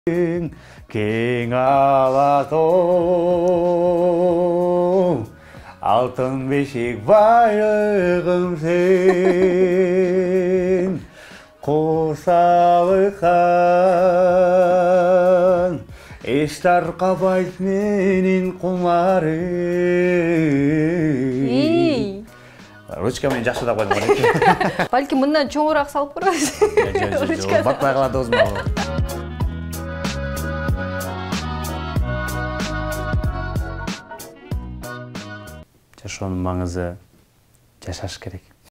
кең алатоо алтын бешик байлығым сен қосалы хан эштар қабайт менин құмарым. Ручкамен жақсы да қойдым. Балки мындан чоңырақ салып көрөбүз. Батпай қалады өзім. Жашоонун маңызы жашаш керек.